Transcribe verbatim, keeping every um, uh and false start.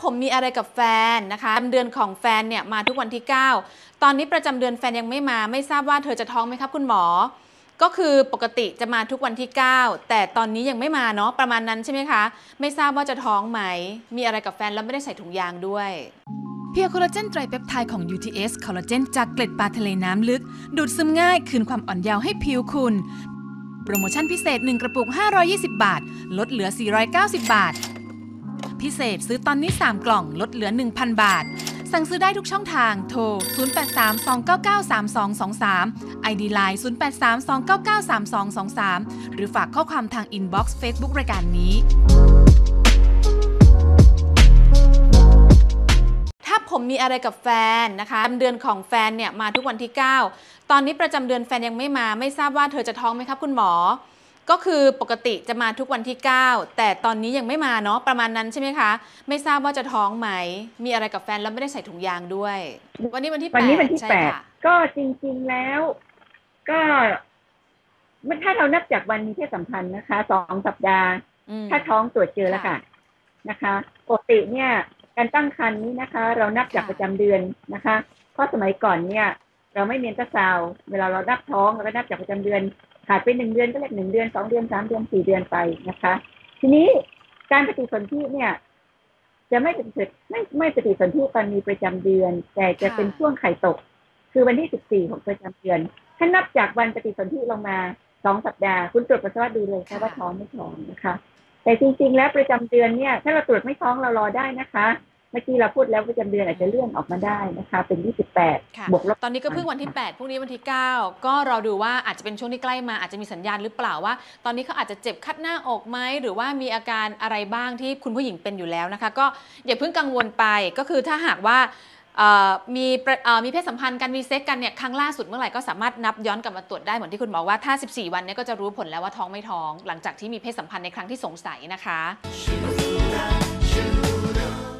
ผมมีอะไรกับแฟนนะคะประจำเดือนของแฟนเนี่ยมาทุกวันที่เก้าตอนนี้ประจำเดือนแฟนยังไม่มาไม่ทราบว่าเธอจะท้องไหมครับคุณหมอก็คือปกติจะมาทุกวันที่เก้าแต่ตอนนี้ยังไม่มาเนาะประมาณนั้นใช่ไหมคะไม่ทราบว่าจะท้องไหมมีอะไรกับแฟนแล้วไม่ได้ใส่ถุงยางด้วยเพียร์คอลลาเจนไตรเปปไทด์ของ ยู ที เอส คอลลาเจนจากเกล็ดปลาทะเลน้ำลึกดูดซึมง่ายคืนความอ่อนเยาว์ให้ผิวคุณโปรโมชั่นพิเศษหนึ่งกระปุกห้าร้อยยี่สิบบาทลดเหลือสี่ร้อยเก้าสิบบาทพิเศษซื้อตอนนี้สามกล่องลดเหลือ หนึ่งพัน บาทสั่งซื้อได้ทุกช่องทางโทรศูนย์ แปด สาม สอง เก้า เก้า สาม สอง สอง สาม ไอ ดี ไลน์ ศูนย์ แปด สาม สอง เก้า เก้า สาม สอง สอง สามหรือฝากข้อความทางอินบ็อกซ์ Facebook รายการนี้ถ้าผมมีอะไรกับแฟนนะคะประจำเดือนของแฟนเนี่ยมาทุกวันที่เก้าตอนนี้ประจำเดือนแฟนยังไม่มาไม่ทราบว่าเธอจะท้องไหมครับคุณหมอก็คือปกติจะมาทุกวันที่เก้าแต่ตอนนี้ยังไม่มาเนาะประมาณนั้นใช่ไหมคะไม่ทราบว่าจะท้องไหมมีอะไรกับแฟนแล้วไม่ได้ใส่ถุงยางด้วยวันนี้วันที่แปดวันนี้วันที่แปดก็จริงๆแล้ว ก็ถ้าเรานับจากวันมีเพศสัมพันธ์นะคะสองสัปดาห์ถ้าท้องตรวจเจอแล้วค่ะนะคะปกติเนี่ยการตั้งครรภ์นี้นะคะเรานับจากประจำเดือนนะคะเพราะสมัยก่อนเนี่ยเราไม่มีอัลตราซาวด์เวลาเรานับท้องเราก็นับจากประจำเดือนขาดไปหนึ่งเดือนก็เรียกหนึ่งเดือนสองเดือนสามเดือนสี่เดือนไปนะคะทีนี้การปฏิสนธิเนี่ยจะไม่ปฏิสนธิไม่ไม่ปฏิสนธิตอนมีประจำเดือนแต่จะเป็นช่วงไข่ตกคือวันที่สิบสี่ของประจำเดือนถ้านับจากวันปฏิสนธิลงมาสองสัปดาห์คุณตรวจปัสสาวะดูเลยค่ะว่าท้องไม่ท้องนะคะแต่จริงๆแล้วประจำเดือนเนี่ยถ้าเราตรวจไม่ท้องเรารอได้นะคะเมื่อกี้เราพูดแล้วประจำเดือนอาจจะเลื่อนออกมาได้นะคะเป็นยี่สิบแปดบวกลบตอนนี้ก็เพิ่งวันที่แปดพรุ่งนี้วันที่เก้าก็เราดูว่าอาจจะเป็นช่วงที่ใกล้มาอาจจะมีสัญญาณหรือเปล่าว่าตอนนี้เขาอาจจะเจ็บคัดหน้าอกไหมหรือว่ามีอาการอะไรบ้างที่คุณผู้หญิงเป็นอยู่แล้วนะคะก็อย่าเพิ่งกังวลไปก็คือถ้าหากว่ามีมีเพศสัมพันธ์กันมีเซ็กกันเนี่ยครั้งล่าสุดเมื่อไหร่ก็สามารถนับย้อนกลับมาตรวจได้เหมือนที่คุณบอกว่าถ้าสิบสี่วันนี้ก็จะรู้ผลแล้วว่าท้องไม่ท้องหลังจากที่มีเพศสัมพันธ์ในครั้งที่สงสัยนะคะ